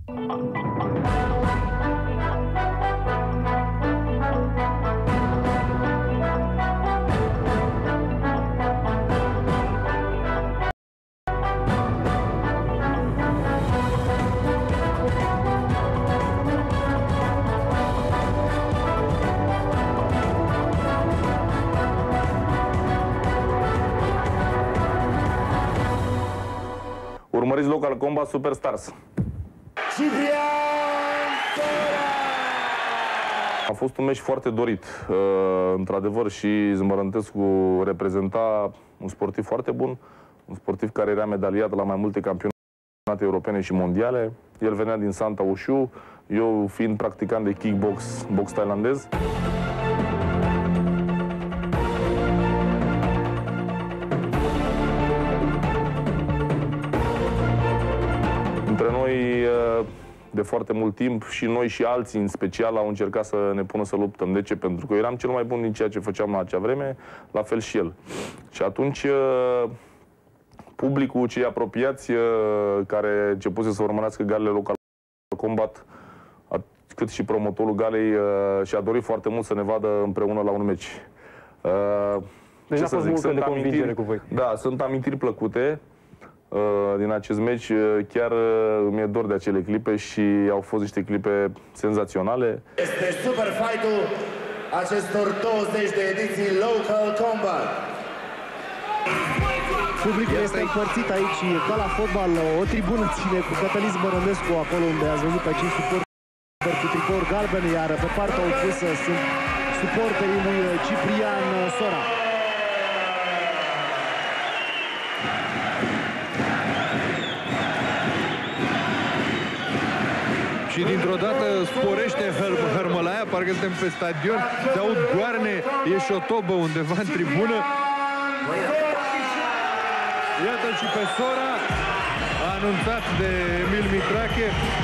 Urmăriți Local Combat Superstars. A fost un meci foarte dorit. Într-adevăr, și Zmărântescu reprezenta un sportiv foarte bun, un sportiv care era medaliat la mai multe campionate europene și mondiale. El venea din Santa Ușu, eu fiind practicant de kickbox, box thailandez. Între noi, de foarte mult timp, și noi și alții în special au încercat să ne pună să luptăm. De ce? Pentru că eu eram cel mai bun din ceea ce făceam la acea vreme, la fel și el. Și atunci publicul, cei apropiați care începuse să urmărească galele Local Combat, cât și promotorul galei, și-a dorit foarte mult să ne vadă împreună la un meci. Deci a fost multă de convingere cu voi. Da, sunt amintiri plăcute din acest meci. Chiar mi-e dor de acele clipe și au fost niște clipe senzaționale. Este super fight-ul acestor 20 de ediții Local Combat. Publicul este împărțit aici, ca la fotbal, o tribună ține cu Cătălin Zmărândescu, acolo unde ați văzut pe 5 suporteri cu tricouri galbene, iar pe partea opusă sunt suporterii lui Ciprian Sora. Și dintr-o dată sporește hărmălaia, parcă suntem pe stadion, se aud goarne, e șotobă undeva în tribună. Iată-l și pe Sora, anunțat de Emil Mitrache,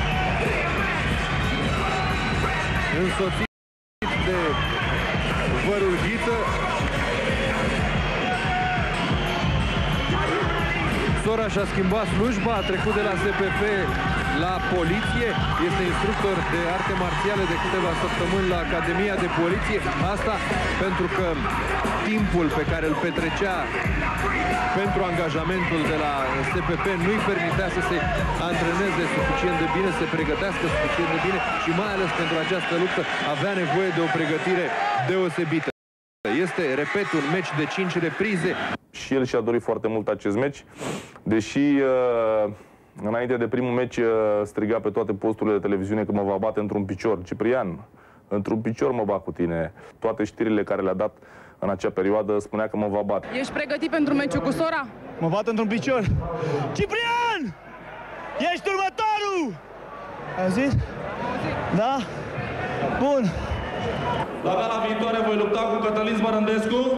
însoțit de Vărul Ghiță. Sora și-a schimbat slujba, a trecut de la SPP la poliție, este instructor de arte marțiale de câteva săptămâni la Academia de Poliție. Asta pentru că timpul pe care îl petrecea pentru angajamentul de la SPP nu-i permitea să se antreneze suficient de bine, să se pregătească suficient de bine și mai ales pentru această luptă avea nevoie de o pregătire deosebită. Este, repet, un meci de 5 reprize. Și el și-a dorit foarte mult acest meci, deși înainte de primul meci striga pe toate posturile de televiziune că mă va bate într-un picior. Ciprian, într-un picior mă bat cu tine. Toate știrile care le-a dat în acea perioadă spunea că mă va bate. Ești pregătit pentru meciul cu Sora? Mă bat într-un picior. Ciprian! Ești următorul! Ai zis? Da? Bun. La gala viitoare voi lupta cu Cătălin Zmărândescu.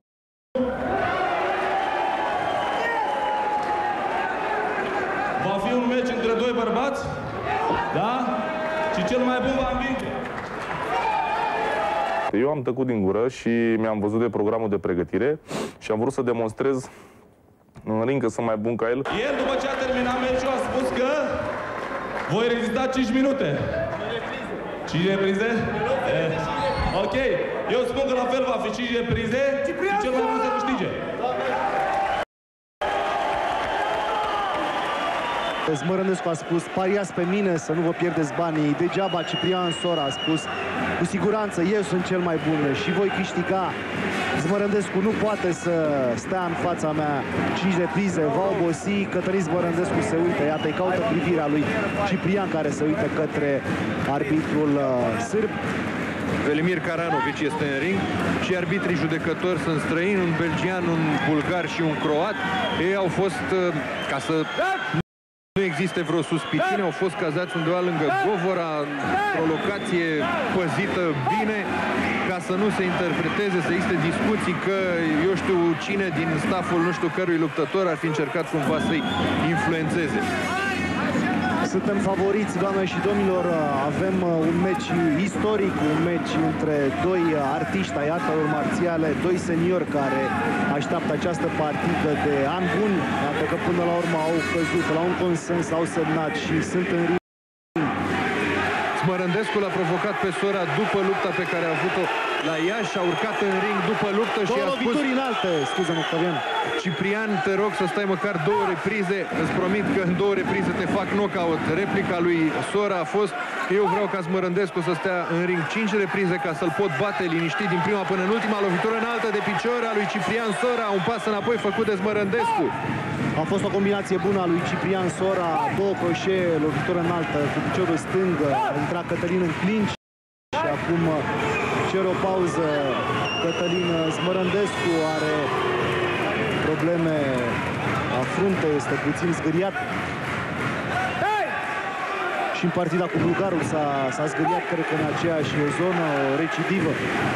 Va fi un meci între doi bărbați, da? Și cel mai bun va învinge. Eu am tăcut din gură și mi-am văzut de programul de pregătire și am vrut să demonstrez în ring că sunt mai bun ca el. El, după ce a terminat meciul, a spus că voi rezista 5 minute. 5 reprize? Ok. Eu spun că la fel va fi 5 reprize și cel mai bun să câștige. Zmărândescu a spus, pariați pe mine să nu vă pierdeți banii. Degeaba Ciprian Sora a spus, cu siguranță eu sunt cel mai bun și voi câștiga. Zmărândescu nu poate să stea în fața mea 5 reprize, va obosi. Cătălin Zmărândescu se uită, iată, îi caută privirea lui Ciprian, care se uită către arbitrul sârb. Velimir Karanovici este în ring și arbitrii judecători sunt străini, un belgian, un bulgar și un croat. Ei au fost, ca să nu existe vreo suspiciune, au fost cazați undeva lângă Govora, într-o locație păzită bine, ca să nu se interpreteze, să existe discuții că, eu știu, cine din stafful nu știu cărui luptător ar fi încercat cumva să-i influențeze. Suntem favoriți, doamne și domnilor, avem un meci istoric, un meci între doi artiști ai artelor marțiale, doi seniori care așteaptă această partidă de ani buni. Iată că până la urmă au căzut la un consens, au semnat și sunt în ring Zmărândescu l-a provocat pe Sora după lupta pe care a avut-o la Iași, a urcat în ring după luptă și a spus... lovituri înalte, scuze-mă, Octavian. Ciprian, te rog să stai măcar 2 reprize, îți promit că în 2 reprize te fac knockout. Replica lui Sora a fost: eu vreau ca Zmărândescu să stea în ring 5 reprize ca să-l pot bate liniștit din prima până în ultima. Lovitură înaltă de picior a lui Ciprian Sora, un pas înapoi făcut de Zmărândescu. A fost o combinație bună a lui Ciprian Sora, 2 croșee, lovitură înaltă cu piciorul stâng, a intrat Cătălin în clinch și acum cer o pauză. Cătălin Zmărândescu are probleme la frunte, este puțin zgâriat. Și în partida cu bulgarul s-a zgâriat, cred că în aceeași zonă, o recidivă.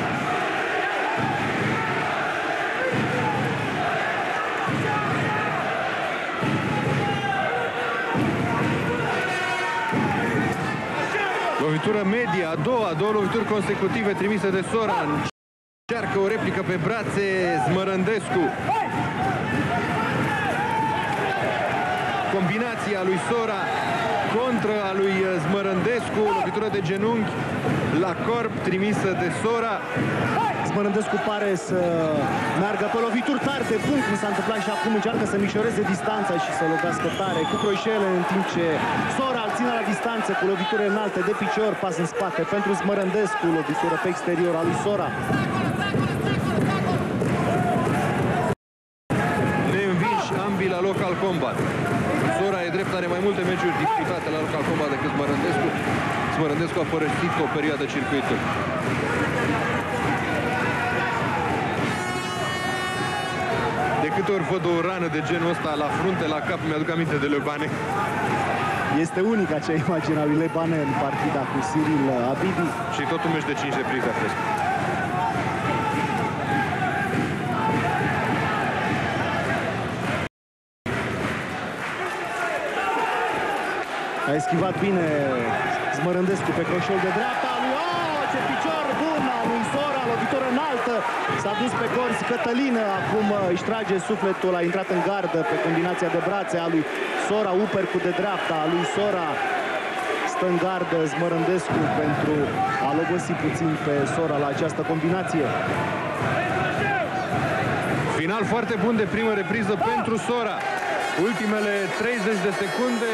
Lovitură media, a doua lovituri consecutive trimise de Sora. Încearcă o replică pe brațe Zmărândescu. Combinația lui Sora contra a lui Zmărândescu, lovitură de genunchi la corp trimisă de Sora. Zmărândescu pare să meargă pe lovituri tari de punct, cum s-a întâmplat și acum, încearcă să micșoreze distanța și să lovească tare cu croșele, în timp ce Sora îl ține la distanță cu lovituri înalte de picior, pas în spate pentru Zmărândescu, lovitură pe exterior a lui Sora. Neînvinși ambii la local combat. Sora, e drept, are mai multe meciuri disputate la local combat decât Zmărândescu. Zmărândescu a părăsit o perioadă circuitul. De câte ori văd o rană de genul ăsta la frunte, la cap, mi-aduc aminte de Lebane. Este unica acea imagine a lui Lebane în partida cu Cyril Abidi. Și tot un meci de 5 reprize a fost. A eschivat bine Zmărândescu pe croșul de dreapta lui. Ce picior bun al lui Sora, lovitură înaltă. S-a dus pe corzi Cătălin, acum își trage sufletul, a intrat în gardă pe combinația de brațe a lui Sora, uppercut de dreapta a lui Sora. Stă în gardă Zmărândescu pentru a logosi puțin pe Sora la această combinație. Final foarte bun de primă repriză pentru Sora. Ultimele 30 de secunde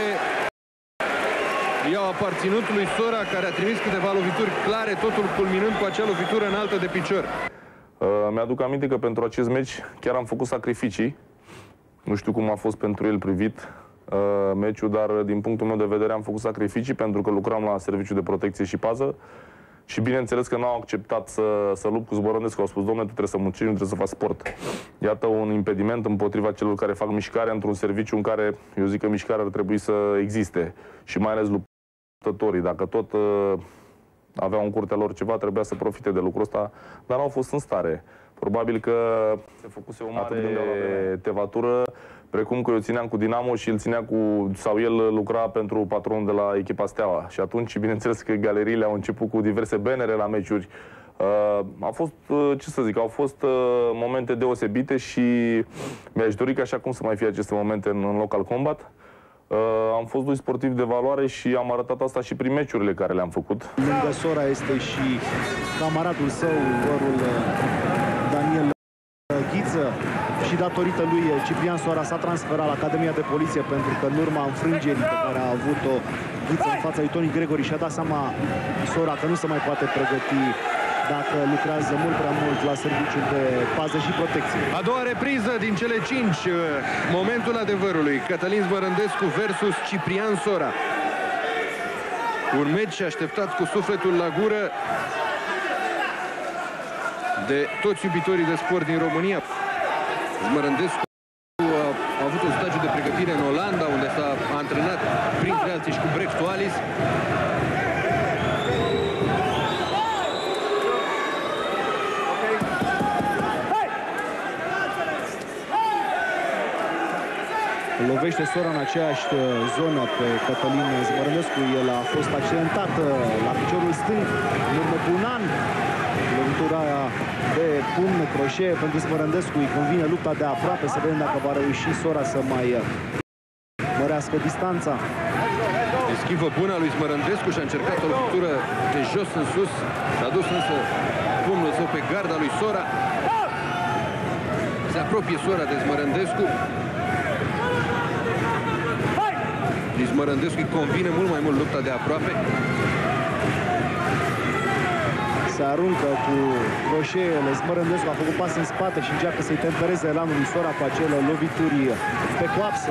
i-au aparținut lui Sora, care a trimis câteva lovituri clare, totul culminând cu acea lovitură înaltă de picior. Mi-aduc aminte că pentru acest meci chiar am făcut sacrificii. Nu știu cum a fost pentru el privit meciul, dar din punctul meu de vedere am făcut sacrificii pentru că lucram la serviciu de protecție și pază. Și bineînțeles că n-au acceptat să lupt cu Zmărândescu. Au spus: dom'le, tu trebuie să muncești, nu trebuie să faci sport. Iată un impediment împotriva celor care fac mișcare într-un serviciu în care eu zic că mișcarea ar trebui să existe. Și mai ales luptătorii, dacă tot aveau în curtea lor ceva, trebuia să profite de lucrul ăsta, dar n-au fost în stare. Probabil că se făcuse o mare tevatură, precum că eu țineam cu Dinamo și el ținea sau el lucra pentru patronul de la echipa Steaua. Și atunci, bineînțeles că galeriile au început cu diverse bannere la meciuri. A fost, ce să zic, au fost momente deosebite și mi-aș dori că așa cum să mai fie aceste momente în local combat. Am fost doi sportivi de valoare și am arătat asta și prin meciurile care le-am făcut. Lângă Sora este și camaradul său, vărul Daniel Ghiță, și datorită lui Ciprian Sora s-a transferat la Academia de Poliție, pentru că în urma înfrângerii pe care a avut-o Ghiță în fața lui Toni Gregori și-a dat seama Sora că nu se mai poate pregăti dacă lucrează mult prea mult la serviciul de pază și protecție. A doua repriză din cele 5, momentul adevărului. Cătălin Zmărândescu versus Ciprian Sora. Un meci așteptat cu sufletul la gură de toți iubitorii de sport din România. Zmărândescu a avut un stagiu de pregătire în Olanda, unde s-a antrenat printre alții și cu Brecht Wallis. Lovește Sora în aceeași zonă pe Cătălin Zmărândescu. El a fost accidentat la piciorul stâng în urmă cu un an. Lovitura de pumn croșee pentru Zmărândescu îi convine lupta de aproape. Să vedem dacă va reuși Sora să mai mărească mărească distanța. Eschivă bună a lui Smărândescu și a încercat o lovitură de jos în sus. S-a dus însă pumnul său pe garda lui Sora. Se apropie Sora de Smărândescu. Lui Smărândescu îi convine mult mai mult lupta de aproape. Se aruncă cu croșeele. Smărândescu a făcut pas în spate și încearcă să-i tempereze elanul lui Sora cu acele lovituri pe coapsă.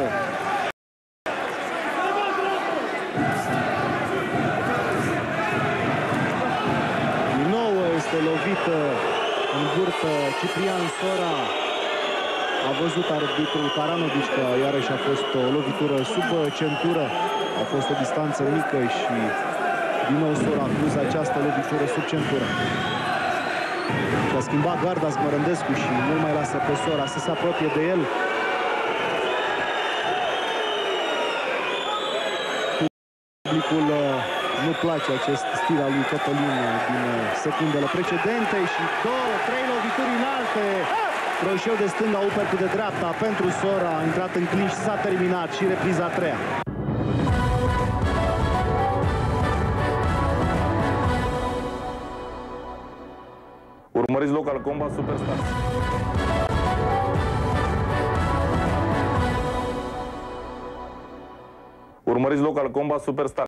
Din nou este lovită în burtă Ciprian Sora. A văzut arbitrul Karanovici că iarăși a fost o lovitură sub centură. A fost o distanță mică și din nou Sora acuză această lovitură sub centură. Și a schimbat garda Smărândescu și nu mai lasă pe Sora să se apropie de el. Publicul nu place acest stil al lui Cătălin din secundele precedente și 2-3 lovituri înalte. Croșeu de stânga, uppercut de dreapta pentru Sora. A intrat în clinch, s-a terminat și repriza a treia. Urmăriți Local Combat Superstars. Urmăriți Local Combat Superstars.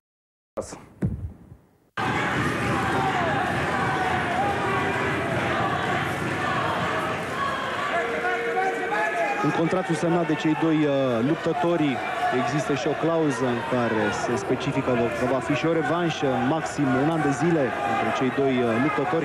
În contractul semnat de cei doi luptători există și o clauză în care se specifică că va fi și o revanșă maxim un an de zile între cei doi luptători.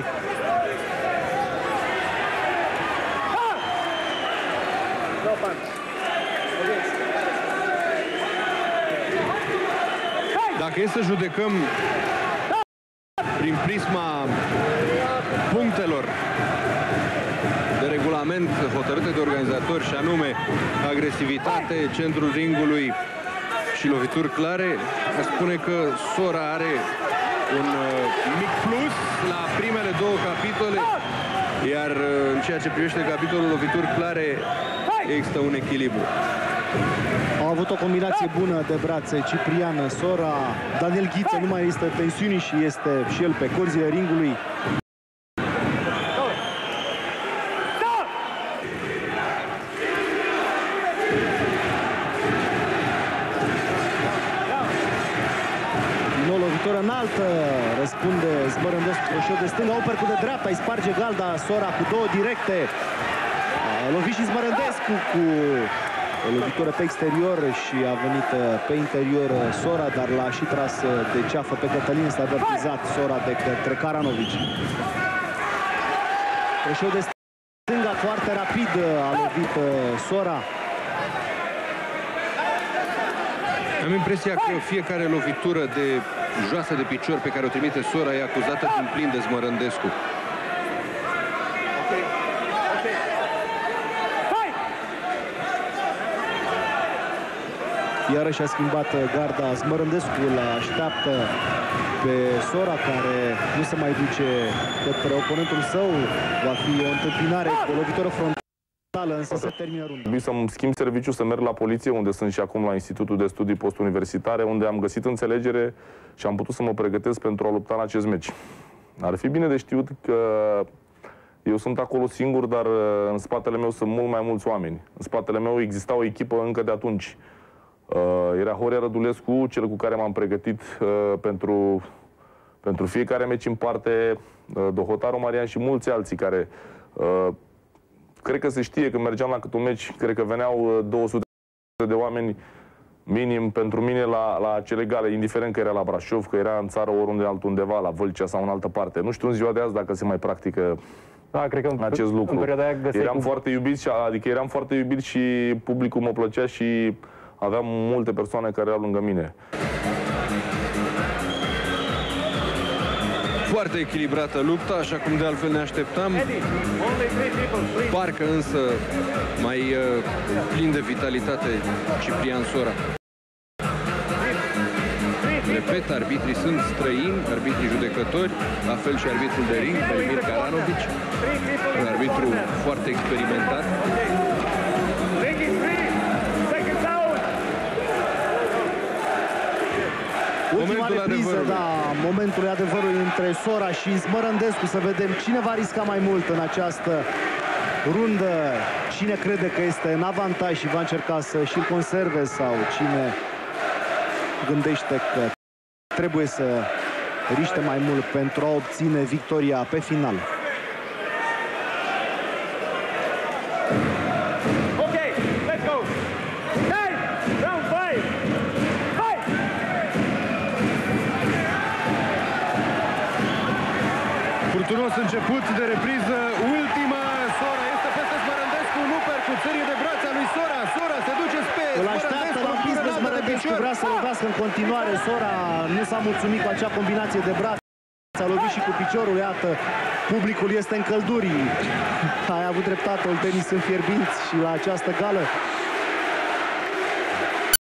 Dacă e să judecăm prin prisma punctelor de regulament hotărâte de organizatori, și anume agresivitate, centrul ringului și lovituri clare, aș spune că Sora are un mic plus la primele două capitole, iar în ceea ce privește capitolul lovituri clare există un echilibru. Au avut o combinație bună de brațe Ciprian Sora. Daniel Ghiță nu mai este tensiunii și este și el pe corzile ringului. Din nou lovitură înaltă, răspunde Smărândescu, croșeu de stânga, uppercut de dreapta, îi sparge galda Sora cu două directe. A lovit și Smărândescu cu o lovitură pe exterior și a venit pe interior Sora, dar l-a și tras de ceafă pe Cătălin. S-a avertizat Sora de către Karanovici. Croșeu de stânga foarte rapid a lovit Sora. Am impresia că fiecare lovitură de joasă de picior pe care o trimite Sora e acuzată din plin de Smărândescu. Iarăși a schimbat garda Smărândescu, îl așteaptă pe Sora, care nu se mai duce către oponentul său. Va fi o întâmpinare cu o lovitură frontală, însă se termină runda. Trebuie să-mi schimb serviciu, să merg la poliție, unde sunt și acum la Institutul de Studii Postuniversitare, unde am găsit înțelegere și am putut să mă pregătesc pentru a lupta în acest meci. Ar fi bine de știut că eu sunt acolo singur, dar în spatele meu sunt mult mai mulți oameni. În spatele meu exista o echipă încă de atunci. Era Horia Rădulescu, cel cu care m-am pregătit pentru fiecare meci în parte, Dohotaru Marian și mulți alții care cred că se știe că mergeam la cât un meci, cred că veneau 200 de oameni minim pentru mine la acele gale, indiferent că era la Brașov, că era în țară oriunde altundeva, la Vâlcea sau în altă parte. Nu știu în ziua de azi dacă se mai practică cred că acest lucru. În perioada aia eram foarte iubit și publicul mă plăcea și aveam multe persoane care erau lângă mine. Foarte echilibrată lupta, așa cum de altfel ne așteptam. Parcă însă mai plin de vitalitate Ciprian Sora. Repet, arbitrii sunt străini, arbitrii judecători, la fel și arbitrul de ring, Velimir Karanovici, un arbitru foarte experimentat. Ultima repriză, da, momentul adevărului între Sora și Zmărândescu. Să vedem cine va risca mai mult în această rundă. Cine crede că este în avantaj și va încerca să și-l conserve, sau cine gândește că trebuie să riște mai mult pentru a obține victoria pe final. Furtunos început de repriză, ultima. Sora este peste Zmărândescu, nu percuțărie de brațe a lui Sora. Sora se duce spre Îl așteaptă la pis pe Zmărândescu, vrea să lovească în continuare. Sora nu s-a mulțumit cu acea combinație de brațe, s-a lovit și cu piciorul. Iată, publicul este în călduri. Ai avut dreptate, Oltenii sunt fierbinți și la această gală